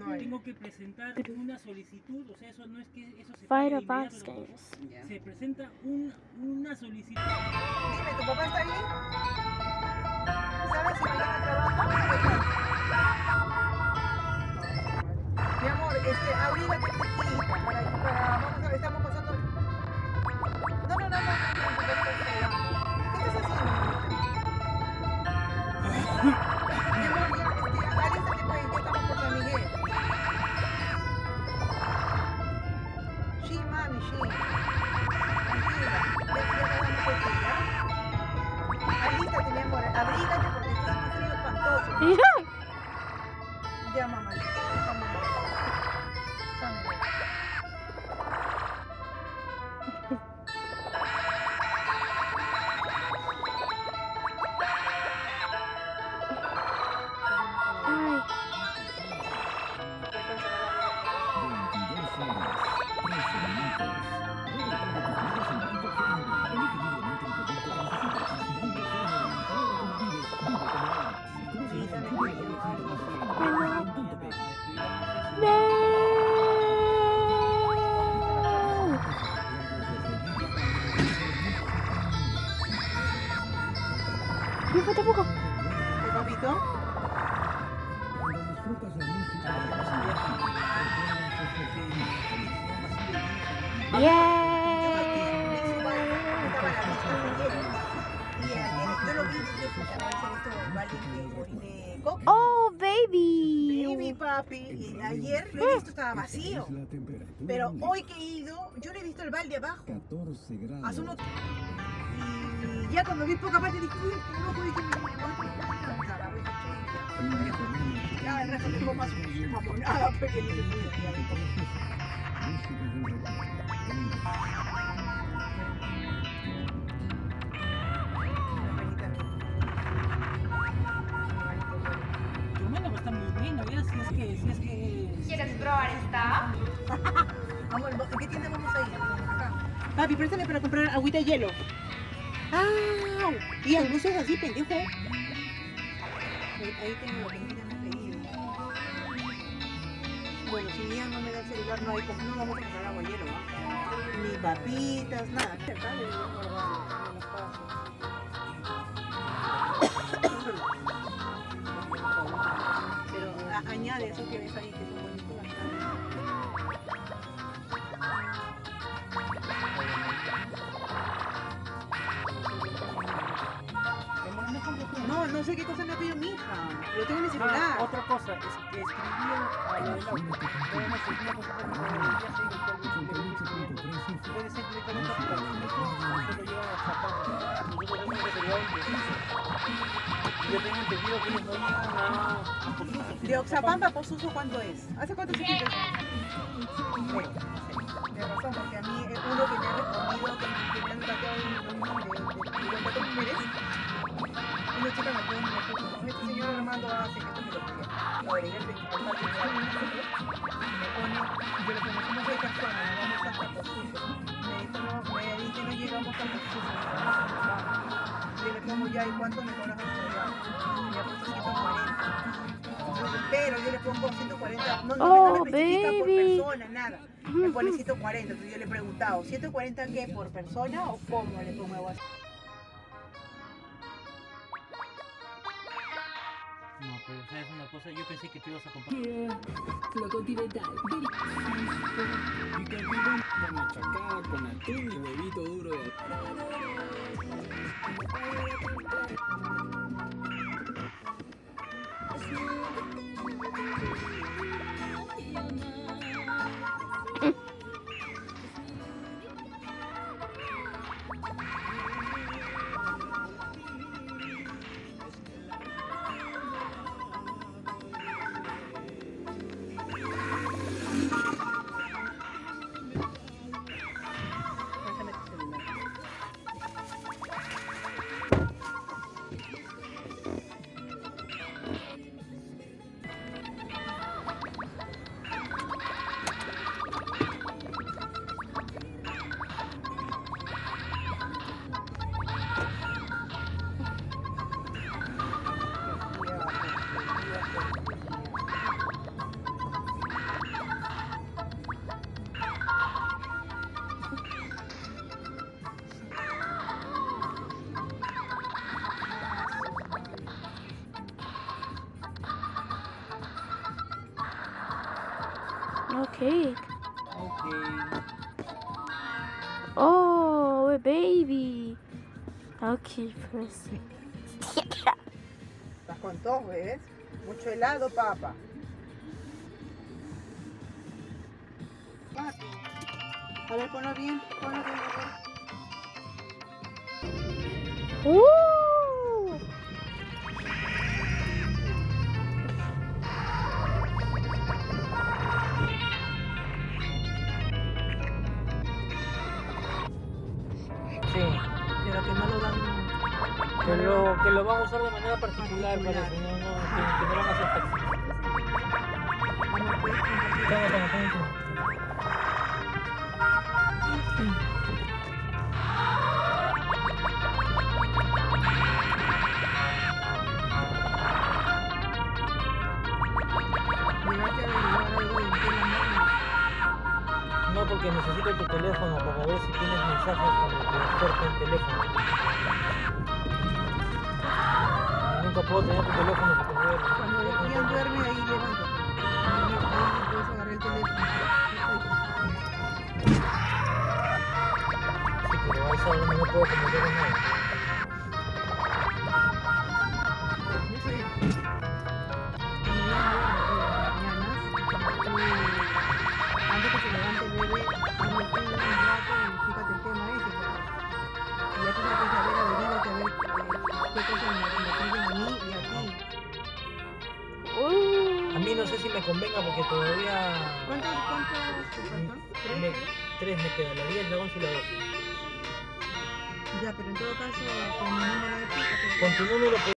tengo que presentar una solicitud, o sea, eso no es que eso se Fighter pague de Box inmediato, Games. se presenta una solicitud. Dime, ¿tu papá está ahí? ¿Sabes si mañana trabaja? Mi amor, abrígate un poquito para vamos a ver, estamos pasando. No, ¿qué estás haciendo? Mi amor, ya, alístate pues, ya estamos por San Miguel. Sí, mami, sí. Tranquila, ya quedamos por ti, ¿ya? Alístate, mi amor, abrígate porque está un frío espantoso. Ya, mamá. Yo fue tampoco. ¿El papito? Oh, baby. Baby, papi. Y ayer lo he visto, estaba vacío. Pero hoy que he ido, yo le he visto el balde abajo. Hace unos... Y ya cuando vi poca parte dije, uy, no puedo que me ya, el resto tengo más mamonada, porque no se puede. Tu hermana va a estar muy bien, ¿no? Si es que... ¿Quieres probar esta? Amor, ¿en qué tienda vamos a ir? Acá. Papi, préstame para comprar agüita y hielo. ¡Ah! Y no seas así, pendejo. Ahí tengo lo que me han pedido. Bueno, si Mía no me da el celular, no vamos a comprar agua y hielo, ¿no? Ni papitas, nada. Acá le digo guardar en los pasos. Pero añade eso que ves ahí, que son bonitos bastante. No sé qué cosa me ha pedido mi hija. Lo tengo en mi celular. Otra cosa, es que escribí a la del auto. Puede ser directamente a tu solo llega a Japón. Nosotros hemos reservado un piso. Yo tengo entendido que ellos no llegan a Posuso. ¿De Oxapampa a Posuso cuánto es? ¿Hace cuánto se quita? De razón, porque a mí uno que me ha respondido que me han dateado un de mujeres. Una chica me puede decir, este señor Armando hace que esto me lo pide. La debería de me pone, yo le pongo, ¿cómo soy persona? Vamos hasta Posuso. Me dice, no llegamos a Posuso. Yo le pongo ya, ¿y cuánto me cobras hasta allá? Y ya puesto 140. Pero yo le pongo 140, no me especifica por persona, nada. Me pone 140, entonces yo le he preguntado, ¿140 qué? ¿Por persona o cómo le pongo así? No, pero sabes una cosa, yo pensé que te ibas a comprar. Lo continental. Y que viven una machacada con atún y huevito duro de... Okay. Ok. Oh, a baby. Okay, pues. Estás con tos, ¿ves? Mucho helado, papá. Papi. A ver, ponlo bien, a ver. Sí. Pero que no lo dan. Que lo van a usar de manera particular, parece. No, que no van a hacer taxi. Vamos, pues, compartir. Toma. Llegaste a averiguar algo de ti, No, porque necesito tu teléfono para ver si tienes mensajes con el transporte en teléfono. Nunca puedo tener tu teléfono porque voy a... Cuando Ian duerme, ahí levántate. Ahí puedes agarrar el teléfono. Sí, pero a esa hora no me puedo comunicar con nada. No sé. Cuando Ian duerme, antes que se levante el bebé, hazlo tú un rato y fíjate el tema ese. Y ya tú tienes que saber, averígate a ver qué cosas me piden a mí y a ti. A mí no sé si me convenga porque todavía... ¿Cuántos te faltan? Tres me quedan, la 10, la 11 y la 12. Ya, pero en todo caso, con mi número de pico, Con tu número